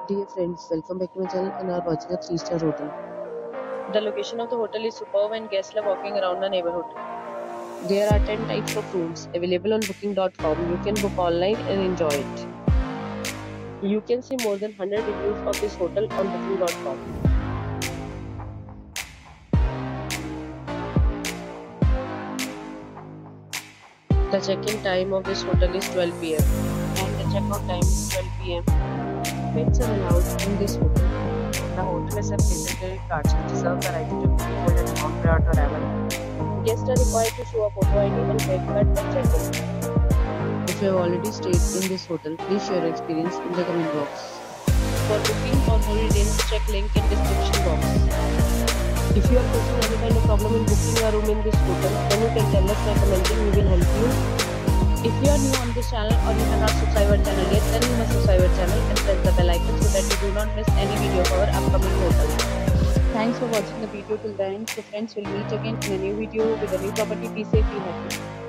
Dear friends, welcome back to my channel and are watching a 3-star hotel. The location of the hotel is superb and guests love walking around the neighborhood. There are 10 types of rooms available on booking.com. You can book online and enjoy it. You can see more than 100 reviews of this hotel on booking.com. The check-in time of this hotel is 12 p.m. and the check-out time is 12 p.m. Pets are allowed in this hotel. The hotel accepts basic credit cards and reserves the right to temporary hold an amount prior to arrival. Guests are required to show a photo ID and credit card when check-in. If you have already stayed in this hotel, please share your experience in the comment box. For booking or more details, check link in description box. If you are facing any kind of problem in booking a room in this hotel, then you can tell us by commenting. We will help you. If you are new on this channel or you have not subscribed our channel yet, then you must subscribe our channel and press the bell icon so that you do not miss any video of our upcoming hotel. Thanks for watching the video till the end. So friends, will meet again in a new video with a new property. Be safe, be happy.